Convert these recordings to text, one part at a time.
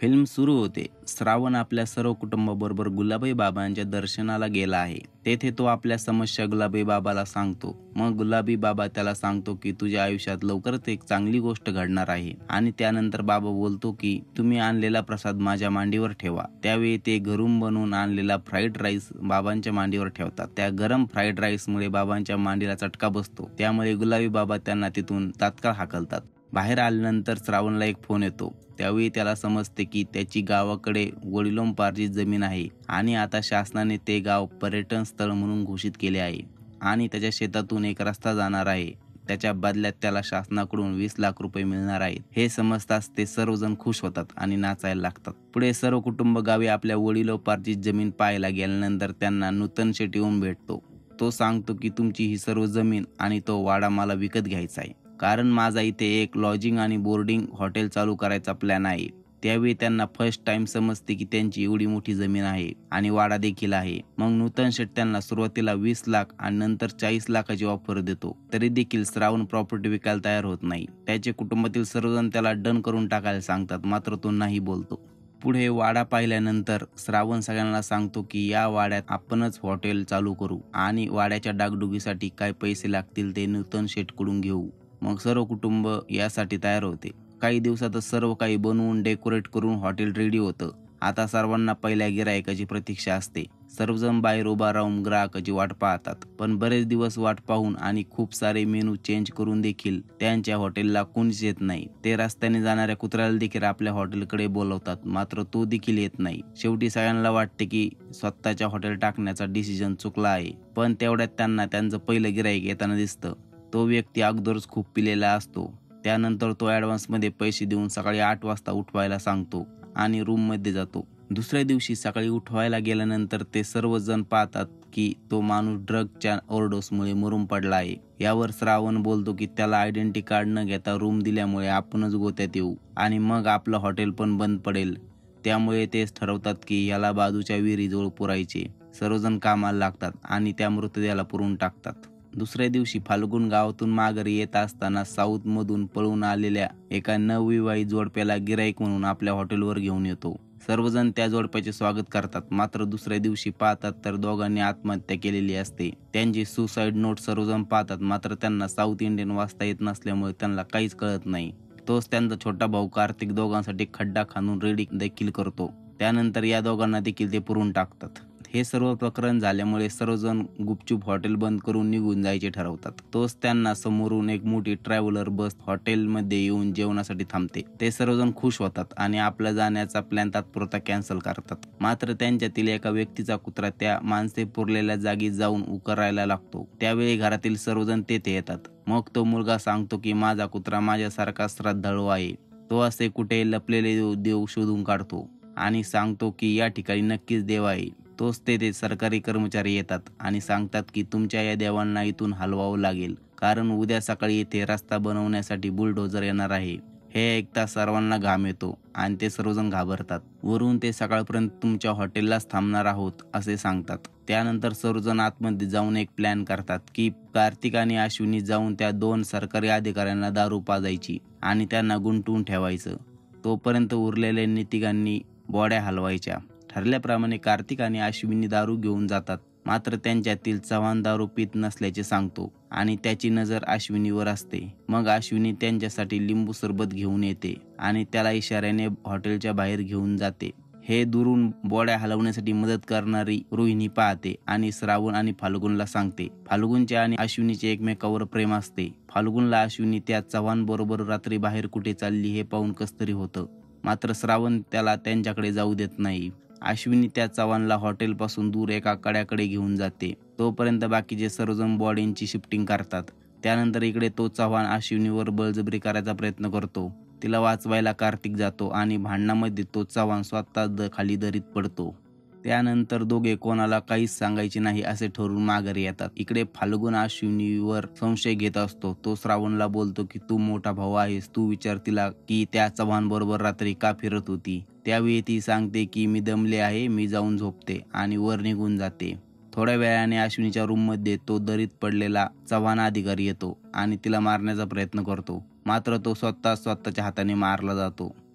Film सुरू होते. श्रावण आपल्या सर्व कुटुंबाबरोबर गुलाबी बाबांच्या दर्शनाला गेला आहे. तेथे तो आपल्या समस्या गुलाबी बाबाला सांगतो. मग गुलाबी बाबा त्याला सांगतो की तुझ्या आयुष्यात लवकरच एक चांगली गोष्ट घडणार आहे. आणि त्यानंतर बाबा बोलतो की तुम्ही आणलेला प्रसाद माझ्या मांडीवर ठेवा. त्यावेळी ते घरून बनवून आणलेला फ्राईड राईस बाबांच्या मांडीवर ठेवतात. त्या गरम फ्राईड राईसमुळे बाबांच्या मांडीला चटका बसतो. त्यामुळे गुलाबी बाबा त्यांना तिथून तात्काळ हाकलतात. बाहेर आल्यानंतर श्रावणला एक फोन येतो. त्यावेळी त्याला समजते की त्याची गावाकडे वडिलोंपार्जित जमीन आहे आणि आता शासनाने ते गाव पर्यटन स्थळ म्हणून घोषित केले आहे आणि त्याच्या शेतातून एक रस्ता जाणार आहे. त्याच्या बदल्यात त्याला शासनाकडून 20 लाख रुपये मिळणार आहेत. हे समजताच ते सर्वजण खुश होतात आणि नाचायला लागतात. पुढे सर्व कुटुंब गावी आपल्या वडिलोपार्जित जमीन पाहायला गेल्यानंतर त्यांना नूतन शेट येऊन भेटतो. तो सांगतो की तुमची ही सर्व जमीन आणि तो वाडा मला विकत घ्यायचा आहे, कारण माझा इथे एक लॉजिंग आणि बोर्डिंग हॉटेल चालू करायचा प्लॅन आहे. त्यावेळी त्यांना फर्स्ट टाइम समजते की त्यांची एवढी मोठी जमीन आहे आणि वाडा देखील आहे. मग नूतन शेठ त्यांना सुरुवातीला 20 लाख आणि नंतर 40 लाखाची ऑफर देतो. तरी देखील श्रावण प्रॉपर्टी विकायला तयार होत नाही. त्याचे कुटुंबातील सर्वजण त्याला डन करून टाकायला सांगतात, मात्र तो नाही बोलतो. पुढे वाडा पाहिल्यानंतर श्रावण सगळ्यांना सांगतो की या वाड्यात आपणच हॉटेल चालू करू आणि वाड्याच्या डागडुगीसाठी काय पैसे लागतील ते नूतन शेठकडून घेऊ. मग सर्व कुटुंब यासाठी तयार होते. काही दिवसातच सर्व काही बनवून डेकोरेट करून हॉटेल रेडी होतं. आता सर्वांना पहिल्या गिरायकाची प्रतीक्षा असते. सर्वजण बाहेर उभा राहून ग्राहकाची वाट पाहतात. पण बरेच दिवस वाट पाहून आणि खूप सारे मेनू चेंज करून देखील त्यांच्या हॉटेलला कोणीच येत नाही. ते रस्त्याने जाणाऱ्या कुत्र्याला देखील आपल्या हॉटेलकडे बोलवतात, मात्र तो देखील येत नाही. शेवटी सगळ्यांना वाटते की स्वतःच्या हॉटेल टाकण्याचा डिसिजन चुकला आहे. पण तेवढ्यात त्यांना त्यांचं पहिलं गिराईक येताना दिसतं. तो व्यक्ती अगोदरच खूप पिलेला असतो. त्यानंतर तो ॲडव्हान्समध्ये पैसे देऊन सकाळी 8 वाजता उठवायला सांगतो आणि रूममध्ये जातो. दुसऱ्या दिवशी सकाळी उठवायला गेल्यानंतर ते सर्वजण पाहतात की तो माणूस ड्रगच्या ओव्हरडोसमुळे मरून पडला आहे. यावर श्रावण बोलतो की त्याला आयडेंटिटी कार्ड न घेता रूम दिल्यामुळे आपणच गोत्यात येऊ आणि मग आपलं हॉटेल पण बंद पडेल. त्यामुळे तेच ठरवतात की याला बाजूच्या विहिरीजवळ पुरायचे. सर्वजण कामाला लागतात आणि त्या मृतदेहाला पुरून टाकतात. दुसऱ्या दिवशी फाल्गुन गावातून माघारी येत असताना साऊथ मधून पळून आलेल्या एका नवविवाहित जोडप्याला गिराईक म्हणून आपल्या हॉटेलवर घेऊन येतो. सर्वजण त्या जोडप्याचे स्वागत करतात, मात्र दुसऱ्या दिवशी पाहतात तर दोघांनी आत्महत्या केलेली असते. त्यांची सुसाईड नोट सर्वजण पाहतात, मात्र त्यांना साऊथ इंडियन वाचता येत नसल्यामुळे त्यांना काहीच कळत नाही. तोच त्यांचा छोटा भाऊ कार्तिक दोघांसाठी खड्डा खाणून रेडी देखील करतो. त्यानंतर या दोघांना देखील ते पुरून टाकतात. हे सर्व प्रकरण झाल्यामुळे सर्वजण गुपचूप हॉटेल बंद करून निघून जायचे ठरवतात. तोच त्यांना समोरून एक मोठी ट्रॅव्हलर बस हॉटेलमध्ये येऊन जेवणासाठी थांबते. ते सर्वजण खुश होतात आणि आपला जाण्याचा प्लॅन तात्पुरता कॅन्सल करतात. मात्र त्यांच्यातील एका व्यक्तीचा कुत्रा त्या माणसे पुरलेल्या जागी जाऊन उकरायला लागतो. त्यावेळी घरातील सर्वजण तेथे येतात. मग तो मुलगा सांगतो की माझा कुत्रा माझ्यासारखा श्रद्धाळू आहे. तो असे कुठे लपलेले देव शोधून काढतो आणि सांगतो की या ठिकाणी नक्कीच देव आहे. तोच तेथे सरकारी कर्मचारी येतात आणि सांगतात की तुमच्या या देवांना इथून हलवावं लागेल, कारण उद्या सकाळी येथे रस्ता बनवण्यासाठी बुलडोझर येणार आहे. हे ऐकता सर्वांना घाम येतो आणि ते सर्वजण घाबरतात. वरून ते सकाळपर्यंत तुमच्या हॉटेललाच थांबणार आहोत असे सांगतात. त्यानंतर सर्वजण आतमध्ये जाऊन एक प्लॅन करतात की कार्तिक आणि अश्विनी जाऊन त्या 2 सरकारी अधिकाऱ्यांना दारू पाजायची आणि त्यांना गुंतवून ठेवायचं. तोपर्यंत उरलेल्या तिघांनी बॉड्या हलवायच्या. ठरल्याप्रमाणे कार्तिक आणि अश्विनी दारू घेऊन जातात, मात्र त्यांच्यातील चव्हाण दारू पित नसल्याचे सांगतो आणि त्याची नजर अश्विनीवर असते. मग अश्विनी त्यांच्यासाठी लिंबू सरबत घेऊन येते आणि त्याला इशाऱ्याने हॉटेलच्या बाहेर घेऊन जाते. हे दुरून बॉड्या हलवण्यासाठी मदत करणारी रोहिणी पाहते आणि श्रावण आणि फाल्गुनला सांगते. फाल्गुनचे आणि अश्विनीचे एकमेकावर प्रेम असते. फाल्गुनला अश्विनी त्या चव्हाण बरोबर रात्री बाहेर कुठे चालली हे पाहून कसतरी होतं, मात्र श्रावण त्याला त्यांच्याकडे जाऊ देत नाही. अश्विनी त्या चव्हाणला हॉटेलपासून दूर एका कड्याकडे घेऊन जाते. तोपर्यंत बाकीचे सर्वजण बॉडींची शिफ्टिंग करतात. त्यानंतर इकडे तो चव्हाण अश्विनीवर बळजबरी करायचा प्रयत्न करतो. तिला वाचवायला कार्तिक जातो आणि भांडणामध्ये तो चव्हाण स्वतः खाली दरीत पडतो. त्यानंतर दोघे कोणाला काहीच सांगायचे नाही असे ठरवून माघारी येतात. इकडे फाल्गुन अश्विनीवर संशय घेत असतो. तो श्रावणला बोलतो की तू मोठा भाऊ आहेस, तू विचार तिला की त्या चव्हाण बरोबर रात्री का फिरत होती. त्यावेळी ती सांगते की मी दमले आहे, मी जाऊन झोपते आणि वर निघून जाते. थोड्या वेळाने अश्विनीच्या रूममध्ये तो दरीत पडलेला चव्हाण अधिकारी येतो आणि तिला मारण्याचा प्रयत्न करतो, मात्र तो स्वतःच्या हाताने मारला जातो.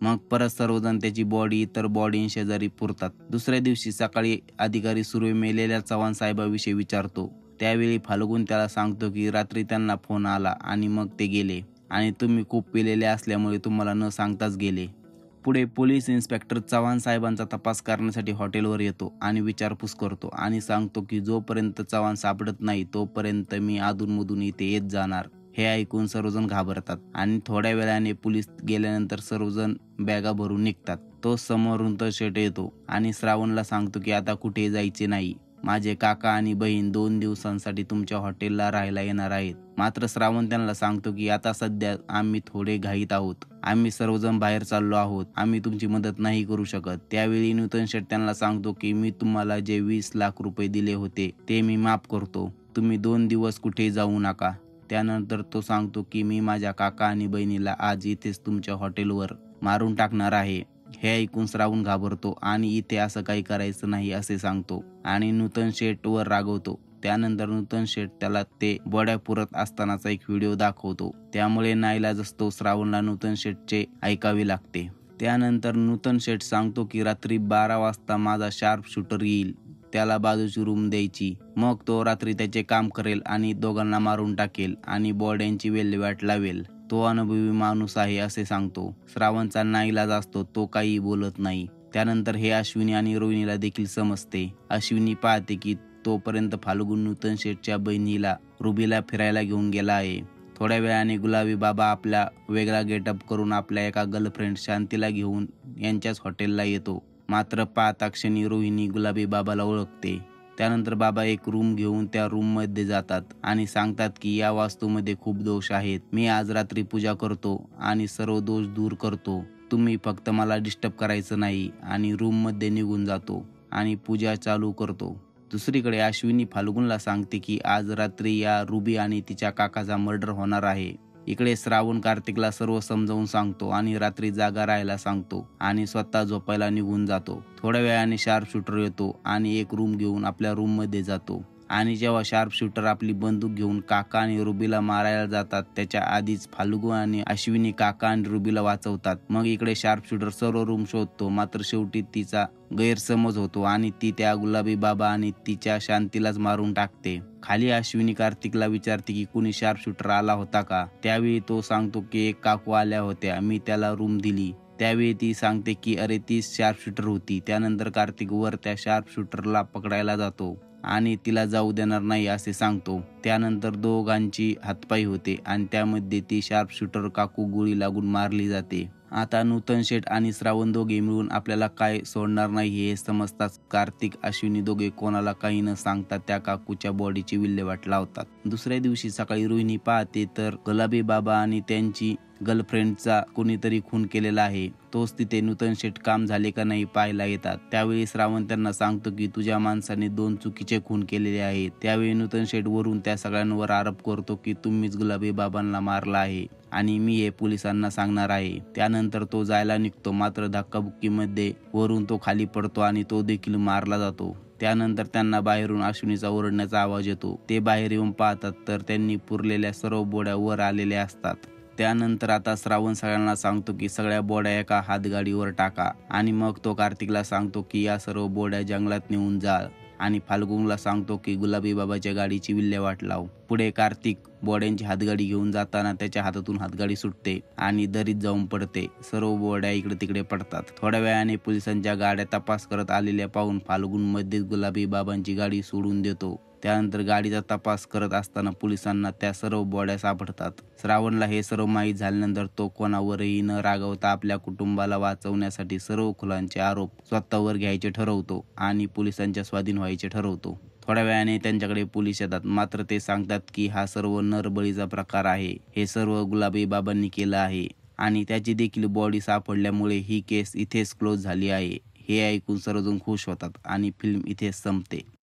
मग परत सर्वजण त्याची बॉडी इतर बॉडींशेजारी पुरतात. दुसऱ्या दिवशी सकाळी अधिकारी सुर्वे मेलेल्या चव्हाण साहेबाविषयी विचारतो. त्यावेळी फाल्गुन त्याला सांगतो की रात्री त्यांना फोन आला आणि मग ते गेले आणि तुम्ही खूप पिलेले असल्यामुळे तुम्हाला न सांगताच गेले. पुढे पोलीस इन्स्पेक्टर चव्हाण साहेबांचा तपास करण्यासाठी हॉटेलवर येतो आणि विचारपूस करतो आणि सांगतो की जोपर्यंत चव्हाण सापडत नाही तोपर्यंत मी अधूनमधून इथे येत जाणार. हे ऐकून सर्वजण घाबरतात आणि थोड्या वेळाने पोलीस गेल्यानंतर सर्वजण बॅगा भरून निघतात. तो समोरून शेट येतो आणि श्रावणला सांगतो की आता कुठे जायचे नाही. माझे काका आणि बहीण 2 दिवसांसाठी तुमच्या हॉटेलला राहायला येणार आहेत. मात्र श्रावण त्यांना सांगतो की आता सध्या आम्ही थोडे घाईत आहोत. आम्ही सर्वजण बाहेर चाललो आहोत. आम्ही तुमची मदत नाही करू शकत. त्यावेळी नूतन शेठ त्यांना सांगतो की मी तुम्हाला जे 20 लाख रुपये दिले होते ते मी माफ करतो. तुम्ही 2 दिवस कुठे जाऊ नका. त्यानंतर तो सांगतो की मी माझ्या काका आणि बहिणीला आज इथेच तुमच्या हॉटेलवर मारून टाकणार आहे. हे ऐकून श्रावण घाबरतो आणि इथे असं काही करायचं नाही असे सांगतो आणि नूतन शेठ वर रागवतो. त्यानंतर नूतन शेठ त्याला ते बॉड्या पुरत असतानाचा एक व्हिडिओ दाखवतो. त्यामुळे नाईलाज असतो श्रावणला नूतन शेठचे ऐकावे लागते. त्यानंतर नूतन शेठ सांगतो की रात्री 12 वाजता माझा शार्प शूटर येईल. त्याला बाजूची रूम द्यायची. मग तो रात्री त्याचे काम करेल आणि दोघांना मारून टाकेल आणि बॉड्यांची विल्हेवाट लावेल. तो अनुभवी माणूस आहे असे सांगतो. श्रावणचा नाईलाज असतो. तो काही बोलत नाही. त्यानंतर हे अश्विनी आणि रोहिणीला देखील समजते. अश्विनी पाहते की तोपर्यंत फाल्गुन नूतन शेठच्या बहिणीला रुबीला फिरायला घेऊन गेला आहे. थोड्या वेळाने गुलाबी बाबा आपला वेगळा गेटअप करून आपल्या एका गर्लफ्रेंड शांतीला घेऊन यांच्याच हॉटेलला येतो. मात्र पाहता क्षणी रोहिणी गुलाबी बाबाला ओळखते. त्यानंतर बाबा एक रूम घेऊन त्या रूममध्ये जातात आणि सांगतात की या वास्तूमध्ये खूप दोष आहेत. मी आज रात्री पूजा करतो आणि सर्व दोष दूर करतो. तुम्ही फक्त मला डिस्टर्ब करायचं नाही आणि रूममध्ये निघून जातो आणि पूजा चालू करतो. दुसरीकडे अश्विनी फाल्गुनला सांगते की आज रात्री या रुबी आणि तिच्या काकाचा मर्डर होणार आहे. इकडे श्रावण कार्तिकला सर्व समजावून सांगतो आणि रात्री जागा राहायला सांगतो आणि स्वतः झोपायला निघून जातो. थोड्या वेळाने शार्प शूटर येतो आणि एक रूम घेऊन आपल्या रूममध्ये जातो आणि जेव्हा शार्प शूटर आपली बंदूक घेऊन काका आणि रुबीला मारायला जातात त्याच्या आधीच फाल्गुन आणि अश्विनी काका आणि रुबीला वाचवतात. मग इकडे शार्प शूटर सर्व रूम शोधतो. मात्र शेवटी तिचा गैरसमज होतो आणि ती त्या गुलाबी बाबा आणि तिच्या शांतीलाच मारून टाकते. खाली अश्विनी कार्तिकला विचारते की कुणी शार्प शूटर आला होता का. त्यावेळी तो सांगतो की एक काकू आल्या होत्या. मी त्याला रूम दिली. त्यावेळी ती सांगते की अरे ती शार्प शूटर होती. त्यानंतर कार्तिक वर त्या शार्प शूटरला पकडायला जातो आणि तिला जाऊ देणार नाही असे सांगतो. त्यानंतर दोघांची हातपाई होते आणि त्यामध्ये ती शार्प शूटर काकू गोळी लागून मारली जाते. आता नूतन शेठ आणि श्रावण दोघे मिळून आपल्याला काय सोडणार नाही हे समजताच कार्तिक अश्विनी दोघे कोणाला काही न सांगता त्या काकूच्या बॉडीची विल्हेवाट लावतात. दुसऱ्या दिवशी सकाळी रोहिणी पाहते तर गुलाबी बाबा आणि त्यांची गर्लफ्रेंडचा कोणीतरी खून केलेला आहे. तोच तिथे नूतन शेठ काम झाले का नाही पाहायला येतात. त्यावेळी श्रावण त्यांना सांगतो की तुझ्या माणसाने 2 चुकीचे खून केलेले आहेत. त्यावेळी नूतन शेठ वरून त्या सगळ्यांवर आरोप करतो की तुम्हीच गुलाबी बाबांना मारला आहे आणि मी हे पोलिसांना सांगणार आहे. त्यानंतर तो जायला निघतो. मात्र धक्काबुक्कीमध्ये वरून तो खाली पडतो आणि तो देखील मारला जातो. त्यानंतर त्यांना बाहेरून अश्विनीचा ओरडण्याचा आवाज येतो. ते बाहेर येऊन पाहतात तर त्यांनी पुरलेल्या सर्व बोड्या वर आलेल्या असतात. त्यानंतर आता श्रावण सगळ्यांना सांगतो की सगळ्या बोड्या एका हातगाडीवर टाका आणि मग तो कार्तिकला सांगतो की या सर्व बोड्या जंगलात नेऊन जाळ आणि फाल्गुनला सांगतो की गुलाबी बाबाच्या गाडीची विल्हेवाट लाव. पुढे कार्तिक बोड्यांची हातगाडी घेऊन जाताना त्याच्या हातातून हातगाडी सुटते आणि दरीत जाऊन पडते. सर्व बोड्या इकडे तिकडे पडतात. थोड्या वेळाने पोलिसांच्या गाड्या तपास करत आलेल्या पाहून फाल्गुन मध्येच गुलाबी बाबांची गाडी सोडून देतो. त्यानंतर गाडीचा तपास करत असताना पोलिसांना त्या सर्व बॉड्या सापडतात. श्रावणला हे सर्व माहीत झाल्यानंतर तो कोणावरही न रागवता आपल्या कुटुंबाला वाचवण्यासाठी सर्व खुनांचे आरोप स्वतःवर घ्यायचे ठरवतो आणि पोलिसांच्या स्वाधीन व्हायचे ठरवतो. थोड्या वेळाने त्यांच्याकडे पोलीस येतात. मात्र ते सांगतात की हा सर्व नरबळीचा प्रकार आहे. हे सर्व गुलाबी बाबांनी केलं आहे आणि त्याची देखील बॉडी सापडल्यामुळे ही केस इथेच क्लोज झाली आहे. हे ऐकून सर्वजण खुश होतात आणि फिल्म इथेच संपते.